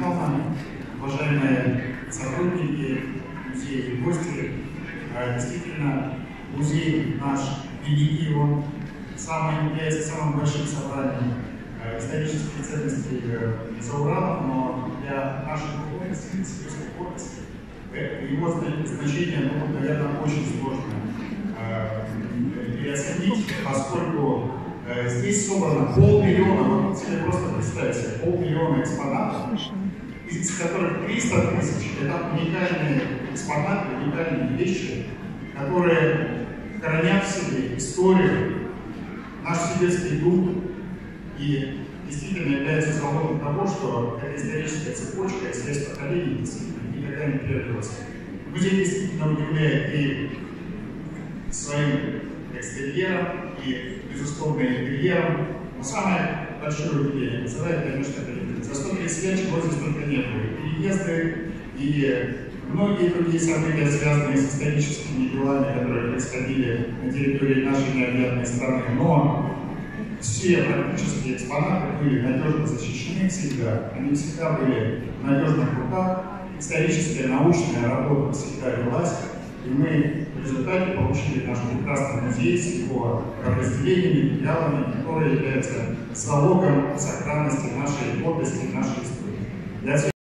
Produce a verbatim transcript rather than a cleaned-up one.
Михайловна, уважаемые сотрудники музея и гости. Действительно, музей наш великий, он самый, является самым большим собранием исторических ценностей за Уралом, но для нашей гордости, сельской гордости, его значение, ну, наверное, очень сложно переоценить, поскольку здесь собрано полмиллиона, вот себе просто представьте, полмиллиона экспонатов, из которых триста тысяч – это уникальные экспонаты, уникальные вещи, которые хранят в себе историю, наш сибирский дух и действительно являются залогом того, что эта историческая цепочка и связь поколений действительно никогда не прервется. Музей действительно удивляет и своим экстерьером, и, безусловно, интерьером. Но самое большое удивление вызывает, конечно, это за сто тридцать лет чего здесь только не было. И переезды, и многие другие события, связанные с историческими делами, которые происходили на территории нашей необъятной страны. Но все практически экспонаты были надежно защищены всегда. Они всегда были в надежных руках. Историческая, научная работа всегда велась. И мы в результате получили наш прекрасный музей с его подразделениями, филиалами, которые являются залогом сохранности нашей гордости, нашей истории.